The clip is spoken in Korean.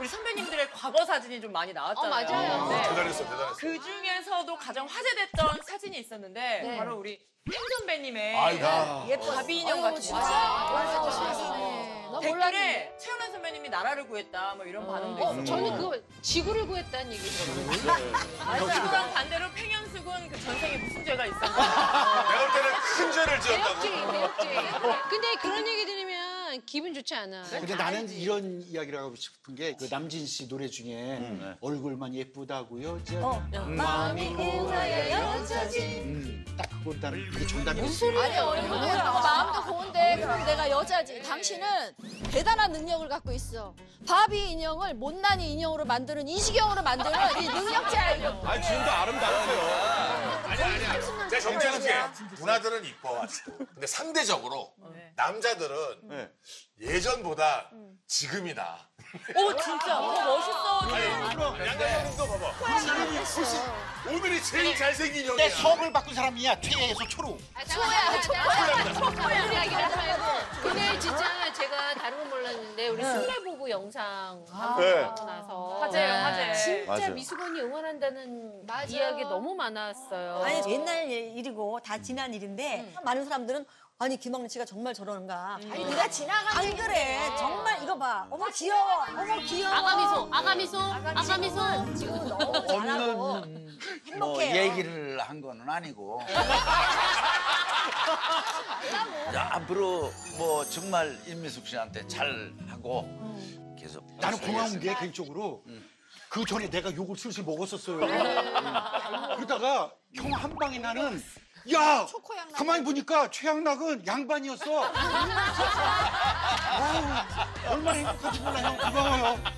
우리 선배님들의 과거 사진이 좀 많이 나왔잖아요. 맞아요. 네. 대단했어. 그 중에서도 가장 화제됐던 사진이 있었는데 바로 우리 행 선배님의 예쁜 바비 인형 같은 댓글에 최연아 선배님이 나라를 구했다 뭐 이런 반응도 있었고 저는 그거 지구를 구했다는 얘기 들었거든요. 그랑 반대로 팽현숙은 그 전생에 무슨 죄가 있었나 내가 볼 때는 큰 죄를 지었다고. 대역죄. 근데 그런 얘기 들으면 기분 좋지 않아. 근데 나는 이런 이야기를 하고 싶은 게 그 남진 씨 노래 중에 얼굴만 예쁘다고요. 마음이 고와야 여자지. 딱 그건 나는 그게 정답이었어. 무슨 소리예요? 마음도 고운데 그럼 내가 여자지. 당신은 대단한 능력을 갖고 있어. 바비 인형을 못난이 인형으로 만드는 이시경으로 만드는 이 능력자예요. 아니 지금도 아름다웠어요. 아니야. 제가 정리해줄게. 누나들은 이뻐. 근데 상대적으로 남자들은 예전보다 지금이 나. 오 진짜 멋있어. 양가형도 봐봐. 지금이 훨씬 오늘이 제일 잘생긴 형이야. 내 수업을 바꾼 사람이야. 퇴에서 초로. 초코야. 이야기를 하지 말고. 근데 진짜 제가 다른 건 몰랐는데 우리 승마부부 영상 방송하고 나서 화제예요. 진짜 맞아요. 미수건이 응원한다는 이야기 너무 많았어요. 아니 옛날 일이고 다 지난 일인데 많은 사람들은 아니 김학래 씨가 정말 저러는가. 아니 네가 지나간 안 그래. 정말 이거 봐. 어머 귀여워. 어머 귀여워. 아가미소. 지금은 너무 잘하고 없는 뭐 행복해요. 얘기를 한 거는 아니고. 야, 앞으로 뭐 정말 임미숙 씨한테 잘 하고 계속. 나는 고마운 게 개인적으로 그 전에 내가 욕을 슬슬 먹었었어요. 그러다가 형 한 방에 나는 야 가만히 보니까 최양락은 양반이었어. 아유, 얼마나 행복한지 몰라 형. 고마워요.